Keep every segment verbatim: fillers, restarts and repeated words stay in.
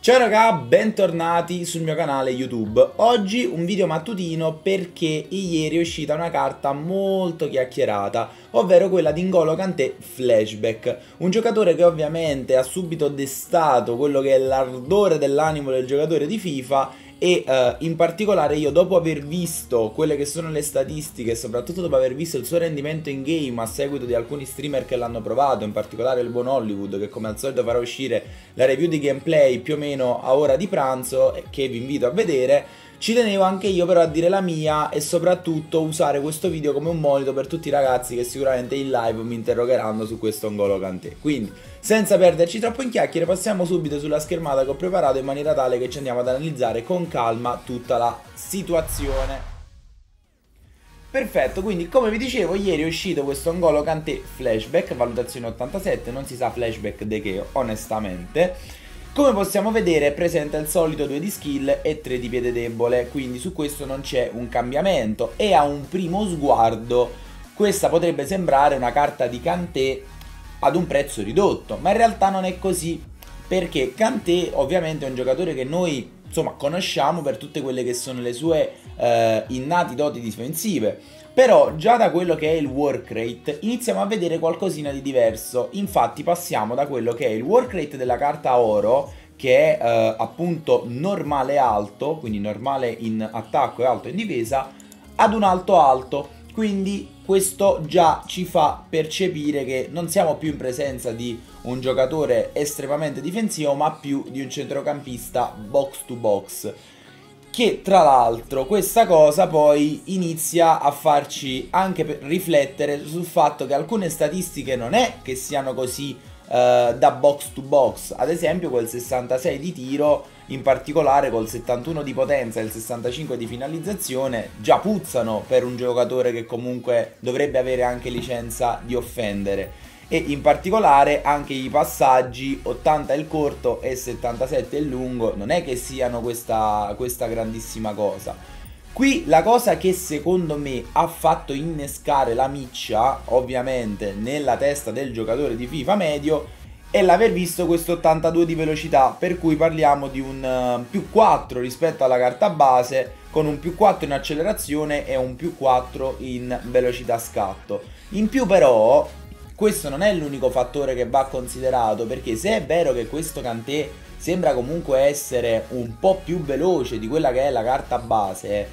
Ciao raga, bentornati sul mio canale YouTube. Oggi un video mattutino perché ieri è uscita una carta molto chiacchierata, ovvero quella di N'Golo Kanté Flashback, un giocatore che ovviamente ha subito destato quello che è l'ardore dell'animo del giocatore di FIFA e uh, in particolare io, dopo aver visto quelle che sono le statistiche e soprattutto dopo aver visto il suo rendimento in game a seguito di alcuni streamer che l'hanno provato, in particolare il buon Hollywood, che come al solito farà uscire la review di gameplay più o meno a ora di pranzo, che vi invito a vedere, ci tenevo anche io però a dire la mia e soprattutto usare questo video come un monito per tutti i ragazzi che sicuramente in live mi interrogheranno su questo N'Golo Kanté. Quindi, senza perderci troppo in chiacchiere, passiamo subito sulla schermata che ho preparato in maniera tale che ci andiamo ad analizzare con calma tutta la situazione. Perfetto, quindi come vi dicevo ieri è uscito questo N'Golo Kanté Flashback, valutazione ottantasette, non si sa flashback di che onestamente. Come possiamo vedere presenta il solito due di skill e tre di piede debole, quindi su questo non c'è un cambiamento e a un primo sguardo questa potrebbe sembrare una carta di Kanté ad un prezzo ridotto, ma in realtà non è così, perché Kanté ovviamente è un giocatore che noi insomma conosciamo per tutte quelle che sono le sue eh, innati doti difensive. Però già da quello che è il work rate iniziamo a vedere qualcosina di diverso. Infatti passiamo da quello che è il work rate della carta oro, che è eh, appunto normale alto, quindi normale in attacco e alto in difesa, ad un alto alto. Quindi questo già ci fa percepire che non siamo più in presenza di un giocatore estremamente difensivo, ma più di un centrocampista box to box. Che tra l'altro questa cosa poi inizia a farci anche riflettere sul fatto che alcune statistiche non è che siano così uh, da box to box. Ad esempio quel sessantasei di tiro, in particolare col settantuno di potenza e il sessantacinque di finalizzazione, già puzzano per un giocatore che comunque dovrebbe avere anche licenza di offendere. E in particolare anche i passaggi, ottanta il corto e settantasette il lungo, non è che siano questa, questa grandissima cosa. Qui la cosa che secondo me ha fatto innescare la miccia, ovviamente nella testa del giocatore di FIFA medio, è l'aver visto questo ottantadue di velocità, per cui parliamo di un uh, più quattro rispetto alla carta base, con un più quattro in accelerazione e un più quattro in velocità scatto. In più però questo non è l'unico fattore che va considerato, perché se è vero che questo Kanté sembra comunque essere un po' più veloce di quella che è la carta base,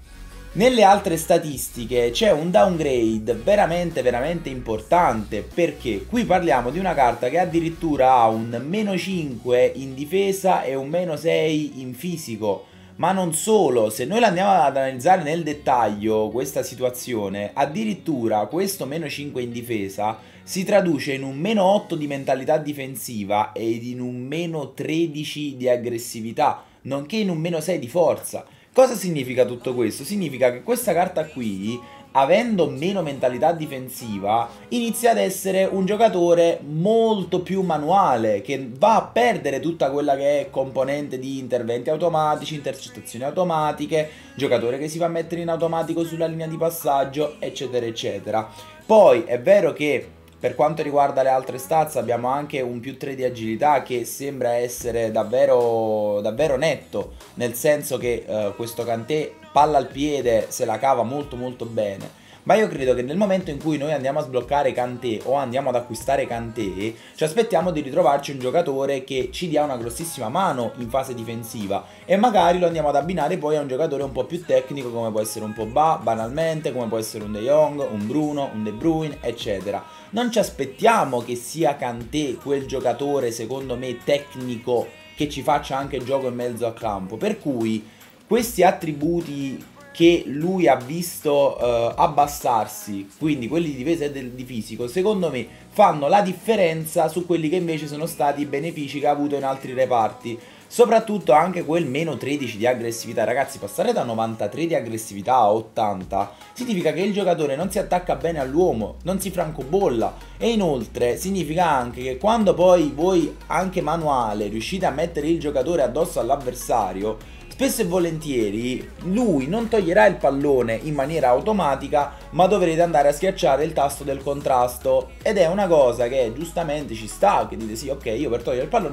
nelle altre statistiche c'è un downgrade veramente veramente importante, perché qui parliamo di una carta che addirittura ha un meno cinque in difesa e un meno sei in fisico. Ma non solo, se noi la andiamo ad analizzare nel dettaglio questa situazione, addirittura questo meno cinque in difesa si traduce in un meno otto di mentalità difensiva ed in un meno tredici di aggressività, nonché in un meno sei di forza. Cosa significa tutto questo? Significa che questa carta qui, avendo meno mentalità difensiva, inizia ad essere un giocatore molto più manuale, che va a perdere tutta quella che è componente di interventi automatici, intercettazioni automatiche, giocatore che si va a mettere in automatico sulla linea di passaggio, eccetera eccetera. Poi è vero che per quanto riguarda le altre stats abbiamo anche un più tre di agilità che sembra essere davvero, davvero netto, nel senso che uh, questo Kanté palla al piede se la cava molto molto bene. Ma io credo che nel momento in cui noi andiamo a sbloccare Kanté o andiamo ad acquistare Kanté, ci aspettiamo di ritrovarci un giocatore che ci dia una grossissima mano in fase difensiva e magari lo andiamo ad abbinare poi a un giocatore un po' più tecnico, come può essere un Pogba, banalmente, come può essere un De Jong, un Bruno, un De Bruyne, eccetera. Non ci aspettiamo che sia Kanté quel giocatore, secondo me, tecnico che ci faccia anche gioco in mezzo al campo, per cui questi attributi che lui ha visto uh, abbassarsi, quindi quelli di difesa e di fisico, secondo me fanno la differenza su quelli che invece sono stati i benefici che ha avuto in altri reparti. Soprattutto anche quel meno tredici di aggressività. Ragazzi, passare da novantatré di aggressività a ottanta significa che il giocatore non si attacca bene all'uomo, non si francobolla, e inoltre significa anche che quando poi voi anche manuale riuscite a mettere il giocatore addosso all'avversario, spesso e volentieri lui non toglierà il pallone in maniera automatica, ma dovrete andare a schiacciare il tasto del contrasto, ed è una cosa che giustamente ci sta, che dite sì, ok, io per togliere il pallone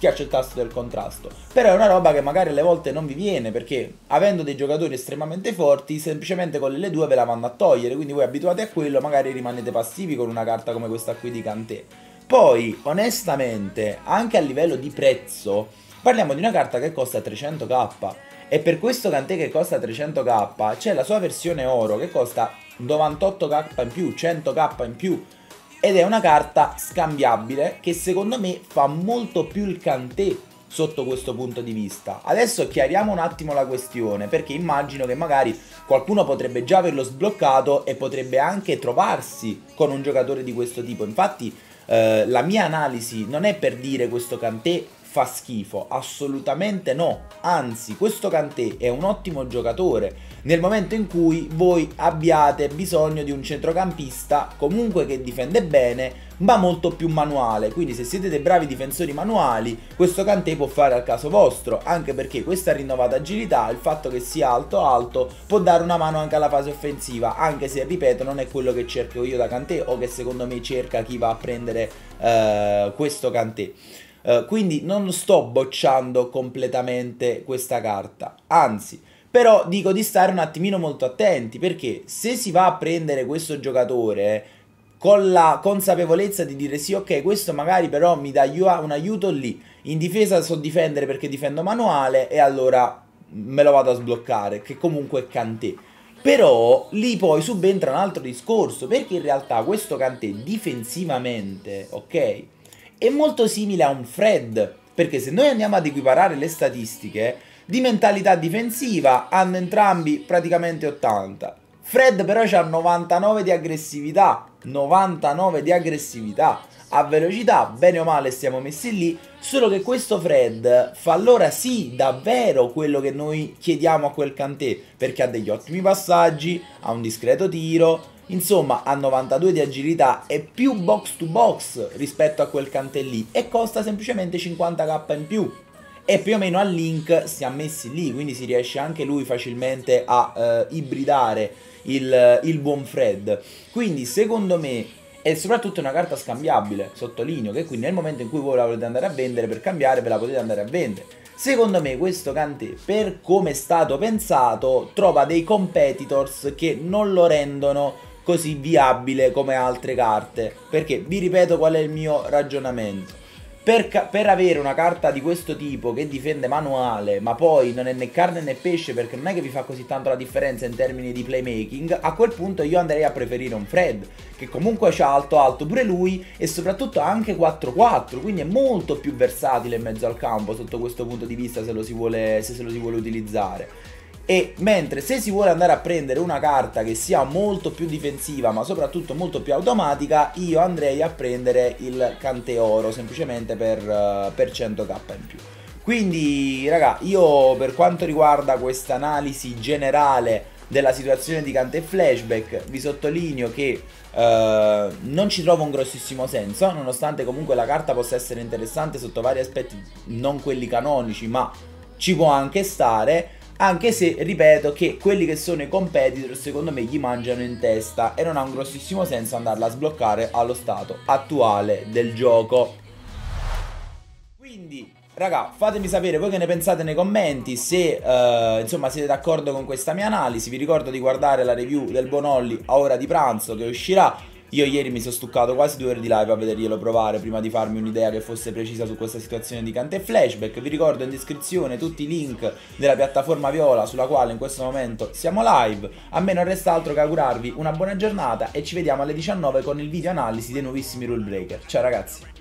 schiaccio il tasto del contrasto. Però è una roba che magari alle volte non vi viene, perché avendo dei giocatori estremamente forti, semplicemente con l'L due ve la vanno a togliere, quindi voi abituati a quello magari rimanete passivi con una carta come questa qui di Kanté. Poi, onestamente, anche a livello di prezzo, parliamo di una carta che costa trecento k. E per questo Kanté che costa trecento k, c'è la sua versione oro che costa novantotto k in più, cento k in più. Ed è una carta scambiabile che secondo me fa molto più il Kanté sotto questo punto di vista. Adesso chiariamo un attimo la questione, perché immagino che magari qualcuno potrebbe già averlo sbloccato e potrebbe anche trovarsi con un giocatore di questo tipo. Infatti eh, la mia analisi non è per dire questo Kanté fa schifo, assolutamente no, anzi questo Kanté è un ottimo giocatore nel momento in cui voi abbiate bisogno di un centrocampista comunque che difende bene ma molto più manuale, quindi se siete dei bravi difensori manuali questo Kanté può fare al caso vostro, anche perché questa rinnovata agilità, il fatto che sia alto alto può dare una mano anche alla fase offensiva, anche se ripeto non è quello che cerco io da Kanté o che secondo me cerca chi va a prendere uh, questo Kanté. Uh, quindi non sto bocciando completamente questa carta, anzi, però dico di stare un attimino molto attenti, perché se si va a prendere questo giocatore con la consapevolezza di dire sì, ok, questo magari però mi dà un aiuto lì, in difesa so difendere perché difendo manuale e allora me lo vado a sbloccare, che comunque è Kanté. Però lì poi subentra un altro discorso, perché in realtà questo Kanté difensivamente, ok, è molto simile a un Fred, perché se noi andiamo ad equiparare le statistiche di mentalità difensiva hanno entrambi praticamente ottanta. Fred però ha novantanove di aggressività, novantanove di aggressività, a velocità bene o male stiamo messi lì, solo che questo Fred fa allora sì davvero quello che noi chiediamo a quel Kanté, perché ha degli ottimi passaggi, ha un discreto tiro, insomma ha novantadue di agilità, è più box to box rispetto a quel Kanté lì e costa semplicemente cinquanta k in più. E più o meno a Link siamo messi lì, quindi si riesce anche lui facilmente a eh, ibridare il, il buon Fred. Quindi secondo me è soprattutto una carta scambiabile, sottolineo, che quindi nel momento in cui voi la volete andare a vendere per cambiare ve la potete andare a vendere. Secondo me questo Kanté, per come è stato pensato, trova dei competitors che non lo rendono così viabile come altre carte, perché vi ripeto qual è il mio ragionamento. Per, per avere una carta di questo tipo che difende manuale, ma poi non è né carne né pesce, perché non è che vi fa così tanto la differenza in termini di playmaking, a quel punto io andrei a preferire un Fred, che comunque c'ha alto alto pure lui e soprattutto anche quattro quattro, quindi è molto più versatile in mezzo al campo sotto questo punto di vista, se lo si vuole, se se lo si vuole utilizzare. E mentre se si vuole andare a prendere una carta che sia molto più difensiva ma soprattutto molto più automatica, io andrei a prendere il Kanté oro semplicemente per, uh, per cento k in più. Quindi raga, io per quanto riguarda questa analisi generale della situazione di Kanté Flashback vi sottolineo che uh, non ci trovo un grossissimo senso, nonostante comunque la carta possa essere interessante sotto vari aspetti non quelli canonici, ma ci può anche stare. Anche se, ripeto, che quelli che sono i competitor secondo me gli mangiano in testa e non ha un grossissimo senso andarla a sbloccare allo stato attuale del gioco. Quindi, raga, fatemi sapere voi che ne pensate nei commenti, se uh, insomma siete d'accordo con questa mia analisi. Vi ricordo di guardare la review del Bonolli a ora di pranzo che uscirà. Io ieri mi sono stuccato quasi due ore di live a vederglielo provare prima di farmi un'idea che fosse precisa su questa situazione di Kanté Flashback. Vi ricordo in descrizione tutti i link della piattaforma Viola sulla quale in questo momento siamo live. A me non resta altro che augurarvi una buona giornata e ci vediamo alle diciannove con il video analisi dei nuovissimi Rule Breaker. Ciao ragazzi!